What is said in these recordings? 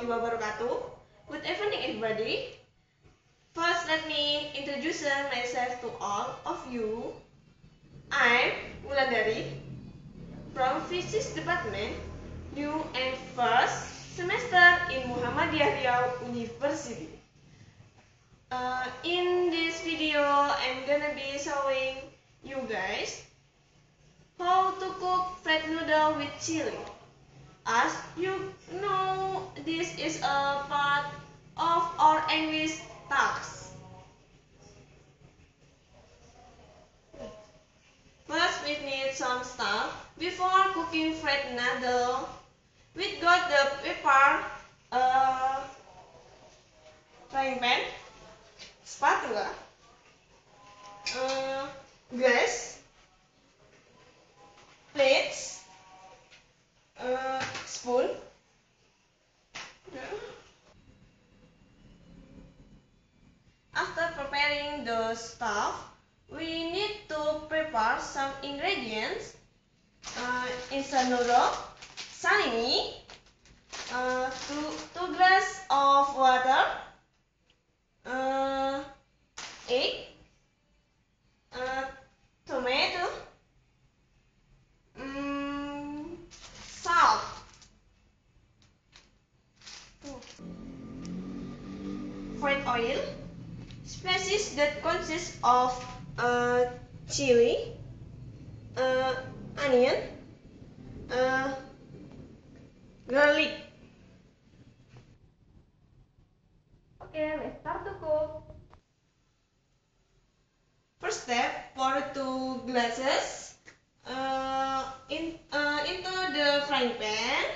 warahmatullahi wabarakatuh. Good evening everybody. First let me introduce myself to all of you. I'm Wulandari from Physics Department, new and first semester in Muhammadiyah Riau University. In this video, I'm gonna be showing you guys how to cook fried noodle with chili. As you know, this is a part of our English task. First, we need some stuff. Before cooking fried noodle, we got the paper, frying pan, spatula, glass, plates, spoon. After preparing the stuff, we need to prepare some ingredients. Instant noodle, salami, 2 glass of water, egg, tomato, salt. Fried oil, spices that consist of chili, onion, garlic. Okay, let's start to cook. First step, pour 2 glasses into the frying pan.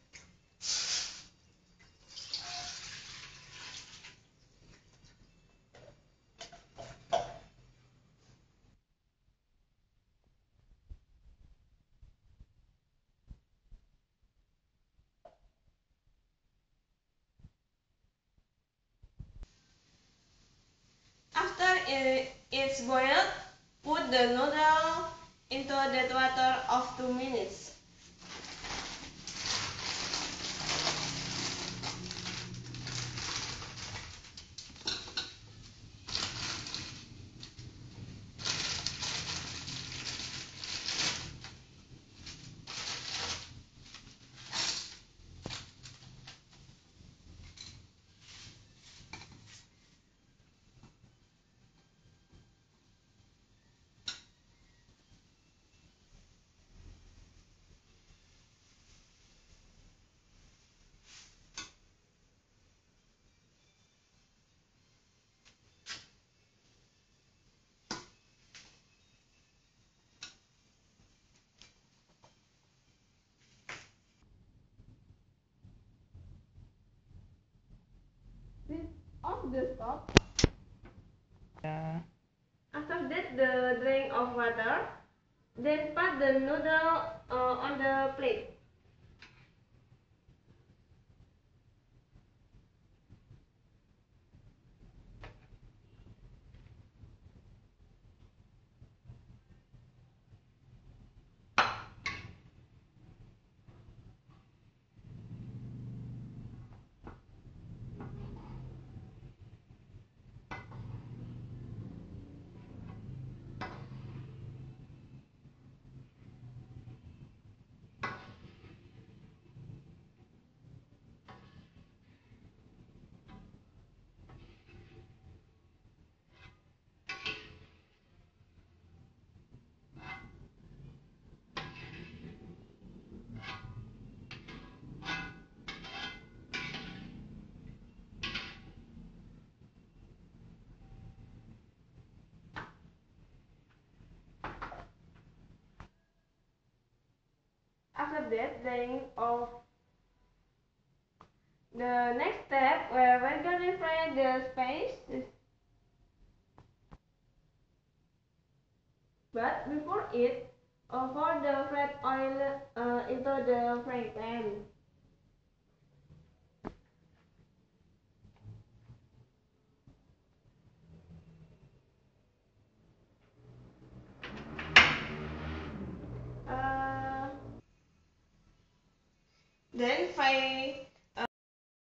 After it's boiled, put the noodle into that water of 2 minutes. Switch off the stove. After that, the drain of water. Then put the noodle on the plate. After that, drying off. The next step, we're going to fry the spices. But before it, pour the fried oil into the frying pan. Then fry